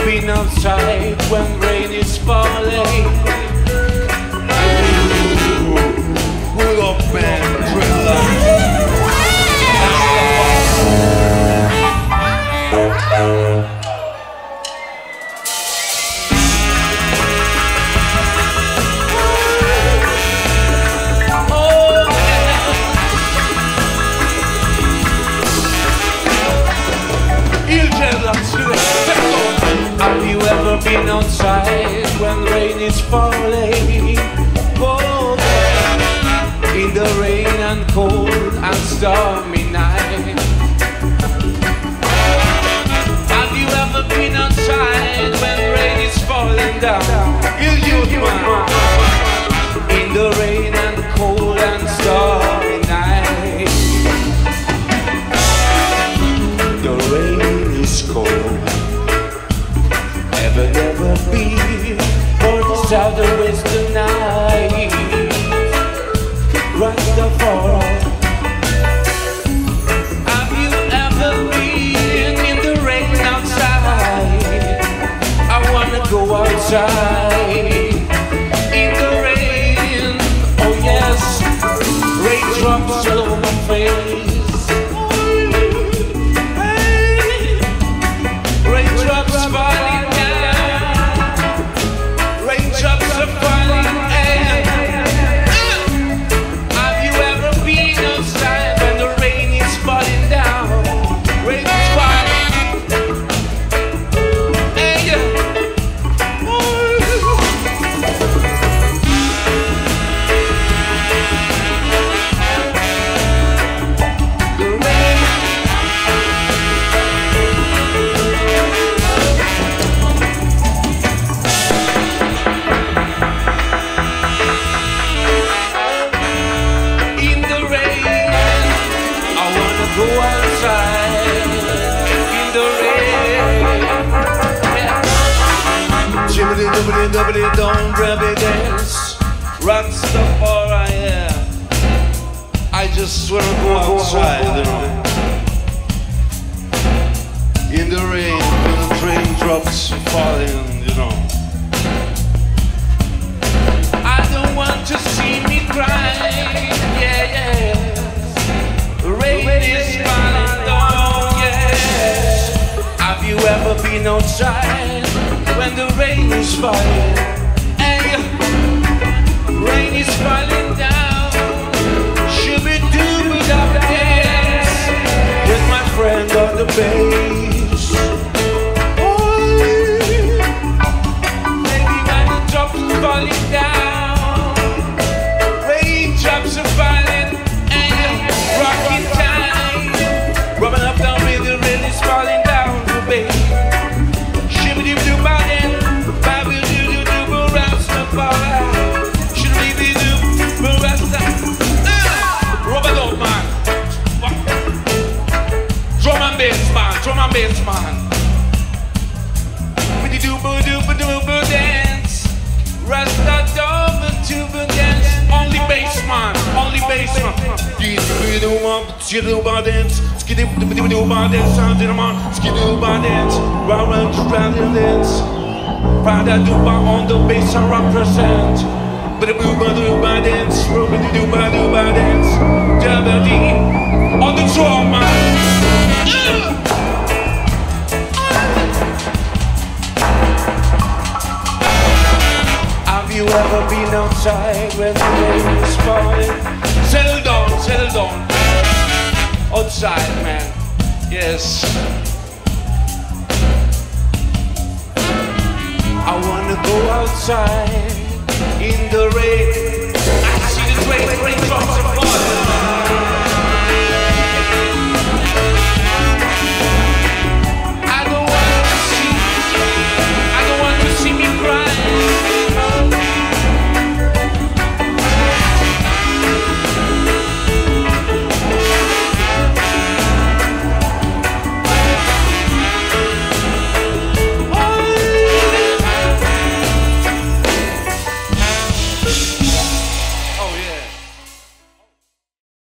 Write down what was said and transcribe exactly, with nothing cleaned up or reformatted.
been outside when rain is falling? Pull up, man, thriller. Have you ever been outside when rain is falling? Oh, in the rain and cold and stormy night. Have you ever been outside when rain is falling down? You, you, you, in the rain and cold and stormy night. The rain is cold. Never, never be for the south or west tonight. Rastafari. Have you ever been in the rain outside? I wanna go outside in the rain. Oh yes, raindrops all over my face. Raindrops falling. Have you ever been outside when the rain is falling down? Rain is falling. Hey, yeah. Go outside in the rain. Jibbly dibbly dibbly don't really dance. Rastafari, yeah. I just wanna go outside, you know. In the rain, when the raindrops falling, you know. I don't want to see me cry, yeah, yeah. Rain is falling down, yes. Have you ever been outside when the rain is falling? Hey, rain is falling down. Should we do without dance with my friend on the bass? Oh, maybe when the drops are falling down, raindrops are falling. Rocking time, rubbing up down with the rain is falling down, baby. Shibbity doo body, baby doo doo doo boo Rastafari. Shibbity doo boo Rastafari. Rub it up, man. Drum and bass, man. Drum and bass, man. With the doo boo doo boo doo boo dance. Rasta double doo boo dance. Only bass, man. Only bass, man. Skidoo bar dance, skidoo bar dance, sound in the man, skidoo bar dance, round round to round and dance. Prada do bar on the bass I represent. But the boo bar do bar dance, rubbing the do bar do bar dance. Double D on the drum, man. Have you ever been outside when the rain is falling? Settle down, settle down. Outside, man. Yes. I wanna go outside in the rain. I see the rain, rain drops are falling.